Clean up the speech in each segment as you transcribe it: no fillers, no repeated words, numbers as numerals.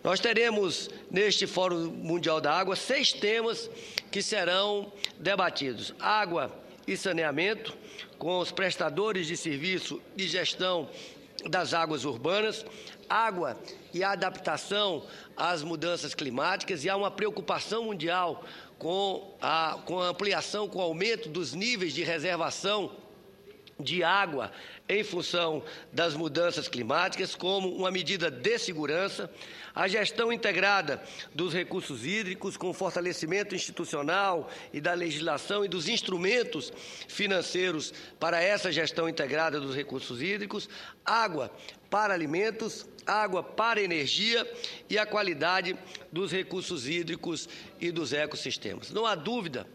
Nós teremos, neste Fórum Mundial da Água, 6 temas que serão debatidos: água e saneamento, com os prestadores de serviço de gestão das águas urbanas, água e adaptação às mudanças climáticas, e há uma preocupação mundial com a ampliação, com o aumento dos níveis de reservação de água em função das mudanças climáticas, como uma medida de segurança, a gestão integrada dos recursos hídricos, com fortalecimento institucional e da legislação e dos instrumentos financeiros para essa gestão integrada dos recursos hídricos, água para alimentos, água para energia e a qualidade dos recursos hídricos e dos ecossistemas. Não há dúvida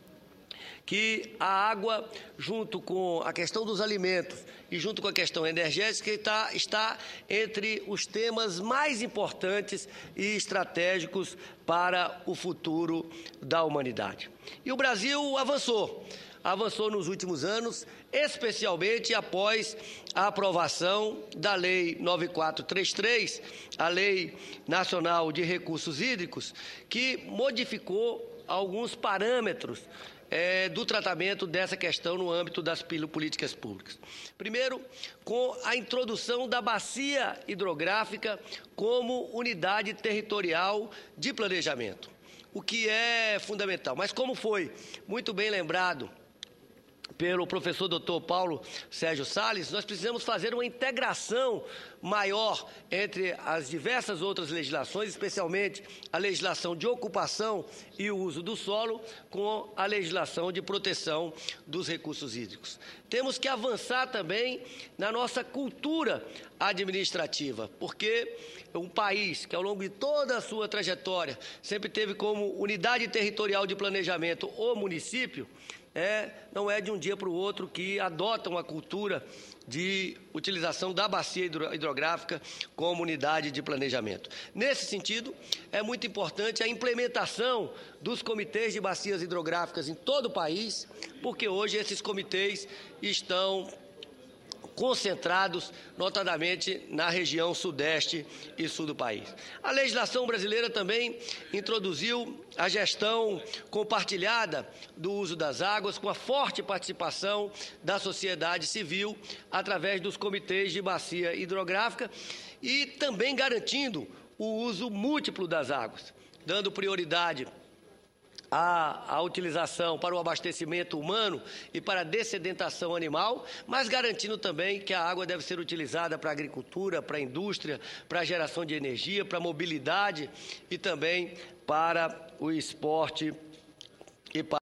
que a água, junto com a questão dos alimentos e junto com a questão energética, está entre os temas mais importantes e estratégicos para o futuro da humanidade. E o Brasil avançou nos últimos anos, especialmente após a aprovação da Lei 9433, a Lei Nacional de Recursos Hídricos, que modificou alguns parâmetros do tratamento dessa questão no âmbito das políticas públicas. Primeiro, com a introdução da bacia hidrográfica como unidade territorial de planejamento, o que é fundamental. Mas, como foi muito bem lembrado pelo professor Dr. Paulo Sérgio Salles, nós precisamos fazer uma integração maior entre as diversas outras legislações, especialmente a legislação de ocupação e o uso do solo, com a legislação de proteção dos recursos hídricos. Temos que avançar também na nossa cultura administrativa, porque um país que, ao longo de toda a sua trajetória, sempre teve como unidade territorial de planejamento o município, não é de um dia para o outro que adota uma cultura de utilização da bacia hidrográfica como unidade de planejamento. Nesse sentido, é muito importante a implementação dos comitês de bacias hidrográficas em todo o país, porque hoje esses comitês estão concentrados, notadamente, na região sudeste e sul do país. A legislação brasileira também introduziu a gestão compartilhada do uso das águas, com a forte participação da sociedade civil, através dos comitês de bacia hidrográfica, e também garantindo o uso múltiplo das águas, dando prioridade a utilização para o abastecimento humano e para a dessedentação animal, mas garantindo também que a água deve ser utilizada para a agricultura, para a indústria, para a geração de energia, para a mobilidade e também para o esporte e para